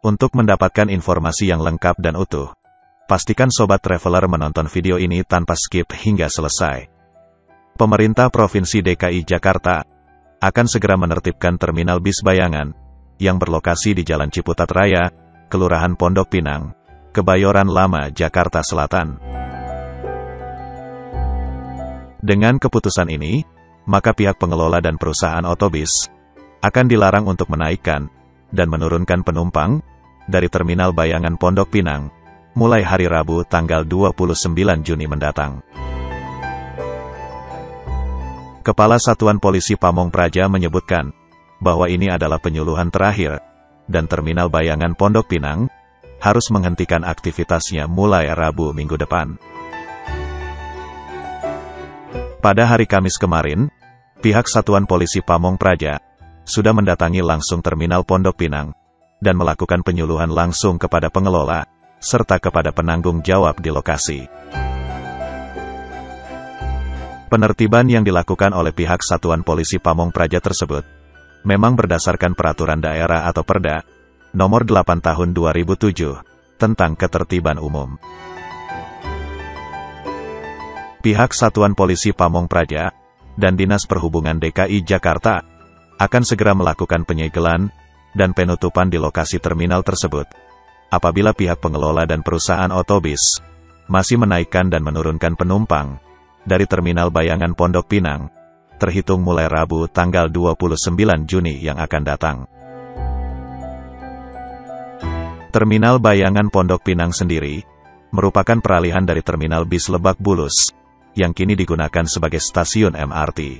Untuk mendapatkan informasi yang lengkap dan utuh, pastikan Sobat Traveler menonton video ini tanpa skip hingga selesai. Pemerintah Provinsi DKI Jakarta akan segera menertibkan terminal bis bayangan yang berlokasi di Jalan Ciputat Raya, Kelurahan Pondok Pinang, Kebayoran Lama, Jakarta Selatan. Dengan keputusan ini, maka pihak pengelola dan perusahaan otobis akan dilarang untuk menaikkan dan menurunkan penumpang dari Terminal Bayangan Pondok Pinang mulai hari Rabu tanggal 29 Juni mendatang. Kepala Satuan Polisi Pamong Praja menyebutkan bahwa ini adalah penyuluhan terakhir dan Terminal Bayangan Pondok Pinang harus menghentikan aktivitasnya mulai Rabu minggu depan. Pada hari Kamis kemarin, pihak Satuan Polisi Pamong Praja sudah mendatangi langsung Terminal Pondok Pinang dan melakukan penyuluhan langsung kepada pengelola, serta kepada penanggung jawab di lokasi. Penertiban yang dilakukan oleh pihak Satuan Polisi Pamong Praja tersebut memang berdasarkan Peraturan Daerah atau Perda Nomor 8 Tahun 2007 tentang Ketertiban Umum. Pihak Satuan Polisi Pamong Praja dan Dinas Perhubungan DKI Jakarta akan segera melakukan penyegelan dan penutupan di lokasi terminal tersebut apabila pihak pengelola dan perusahaan otobis masih menaikkan dan menurunkan penumpang dari Terminal Bayangan Pondok Pinang terhitung mulai Rabu tanggal 29 Juni yang akan datang. Terminal Bayangan Pondok Pinang sendiri merupakan peralihan dari terminal bis Lebak Bulus yang kini digunakan sebagai stasiun MRT.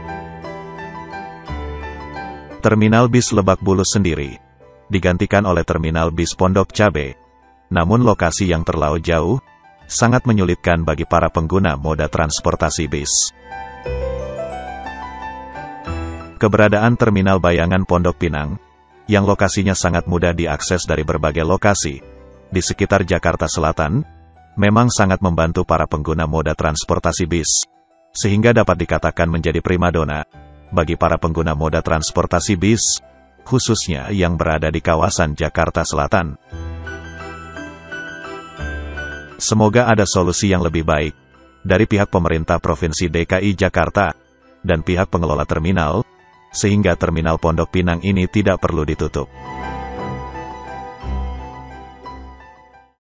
Terminal bis Lebak Bulus sendiri digantikan oleh terminal bis Pondok Cabe, namun lokasi yang terlalu jauh sangat menyulitkan bagi para pengguna moda transportasi bis. Keberadaan Terminal Bayangan Pondok Pinang yang lokasinya sangat mudah diakses dari berbagai lokasi di sekitar Jakarta Selatan memang sangat membantu para pengguna moda transportasi bis, sehingga dapat dikatakan menjadi primadona bagi para pengguna moda transportasi bis, khususnya yang berada di kawasan Jakarta Selatan. Semoga ada solusi yang lebih baik dari pihak pemerintah Provinsi DKI Jakarta dan pihak pengelola terminal, sehingga Terminal Pondok Pinang ini tidak perlu ditutup.